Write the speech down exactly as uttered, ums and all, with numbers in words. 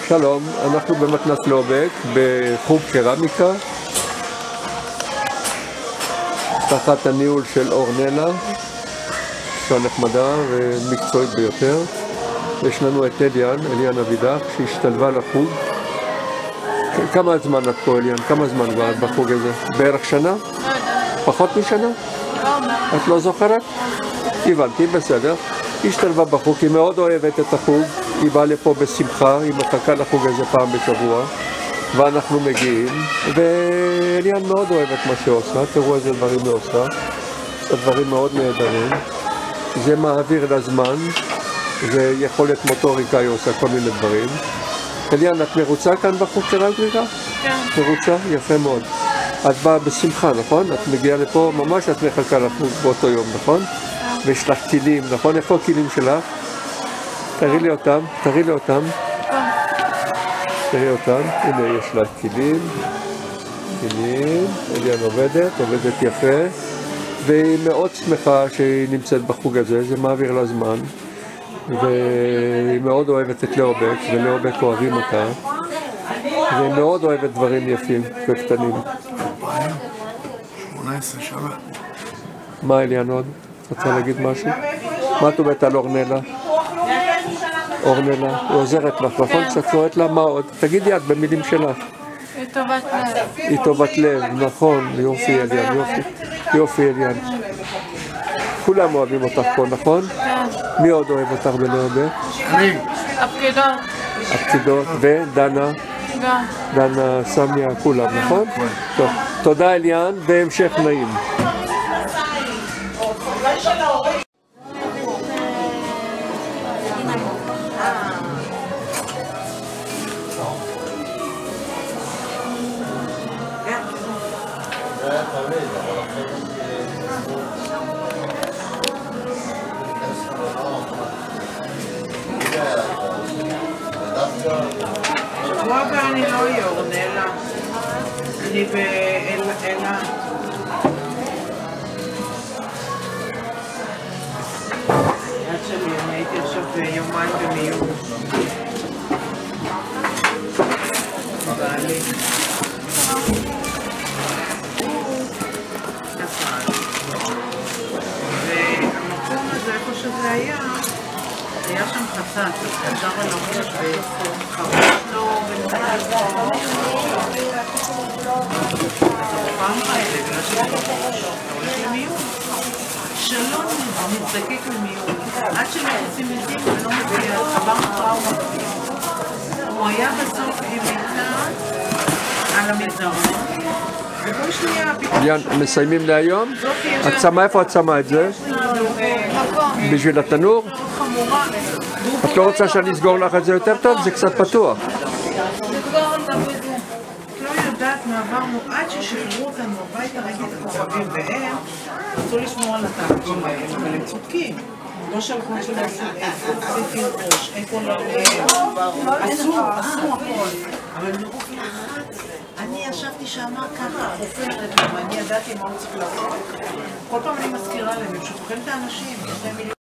שלום, אנחנו במתנ"ס לובק, בחוג קרמיקה, תחת הניהול של אורנלה, אישה נחמדה ומקצועית ביותר. יש לנו את אליאן, אליאן אבידך, שהשתלבה לחוג. כמה זמן את פה, אליאן? כמה זמן את בחוג הזה? בערך שנה? פחות משנה? את לא זוכרת? הבנתי, בסדר. היא השתלבה בחוג, היא מאוד אוהבת את החוג, היא באה לפה בשמחה, היא מחכה לחוג איזה פעם בשבוע, ואנחנו מגיעים, ואליאן מאוד אוהבת מה שעושה, תראו איזה דברים היא עושה, זה דברים מאוד נהדרים, זה מעביר לזמן, זה יכולת מוטוריקה, היא עושה כל מיני דברים. אליאן, את מרוצה כאן בחוג קרמיקה? כן. מרוצה? יפה מאוד. את באה בשמחה, נכון? את מגיעה לפה, ממש את מחכה לחוג באותו יום, נכון? ויש לך כלים, נכון? איפה הכלים שלך? תראי לי אותם, תראי לי אותם. תראי אותם, הנה יש לה כלים. כלים, אליאן עובדת, עובדת יפה. והיא מאוד שמחה שהיא נמצאת בחוג הזה, זה מעביר לה זמן. והיא מאוד אוהבת את לאובק, ולאובק אוהבים אותה. והיא מאוד אוהבת דברים יפים וקטנים. שמונה עשרה שנה. מה אליאן עוד? רוצה להגיד משהו? מה את אומרת על אורנלה? אורנלה, היא עוזרת לך, נכון? שאת קוראת לה מה עוד? תגידי את במילים שלך. היא טובת לב. היא טובת לב, נכון, יופי אליאן, יופי, יופי אליאן. כולם אוהבים אותך פה, נכון? כן. מי עוד אוהב אותך בלאובק? אני. הפקידות. הפקידות, ודנה, גם. דנה סמיה, כולם, נכון? טוב, תודה אליאן, והמשך נעים. שבוע הבא אני לא אהיה אורנלה, אני באלה. יד שלי, אני הייתי עכשיו יומיים במיון. בעלי. והמקום הזה, איפה שזה היה, היה שם חצץ, אז אפשר ללמוד וחרוש לו ונתן לו. אז הפעם האלה, בגלל שזה לא חרוש, אתה הולך למיון. שלום נזדקק למיון. עד שלא עושים מזיק ולא מגיע, עבר טראומה. הוא היה בסוף עם מיטה על המסדרון. ובואי שנייה, פתאום... אליאן, מסיימים להיום? את שמה, איפה את שמה את זה? בשביל התנור? את לא רוצה שאני אסגור לך את זה יותר טוב? זה קצת פתוח. לא יודעת מה עברנו עד ששחררו אותנו הביתה, ראיתי את הכוכבים והם רצו לשמור על התחת שלהם, אבל הם צודקים. לא שלחו של עשיתי ראש, איפה לא... אסור, אסור הכל. אבל מרוב לחץ, אני ישבתי שאמר ככה, חופרת להם, אני ידעתי מה הוא צריך לעשות. כל פעם אני מזכירה להם, הם שופכים את האנשים, יש להם מיליון...